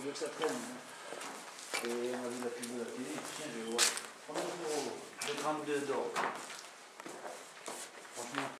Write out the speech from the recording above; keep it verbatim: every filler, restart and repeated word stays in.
veux que ça traîne. Hein. Et on a vu la pub de la télé, tiens, je vais voir. trente-neuf euros, deux grammes de d'or. Franchement.